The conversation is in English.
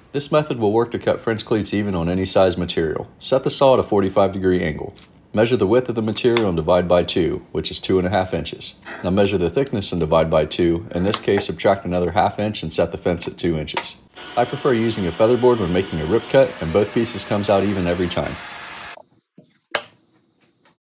This method will work to cut French cleats even on any size material. Set the saw at a 45-degree angle. Measure the width of the material and divide by 2, which is 2.5 inches. Now measure the thickness and divide by 2. In this case, subtract another ½ inch and set the fence at 2 inches. I prefer using a featherboard when making a rip cut, and both pieces comes out even every time.